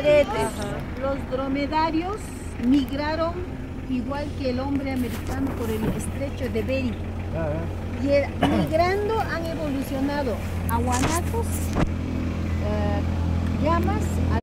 jinetes. Los dromedarios migraron igual que el hombre americano por el estrecho de Bering. Y migrando han evolucionado a guanacos, llamas,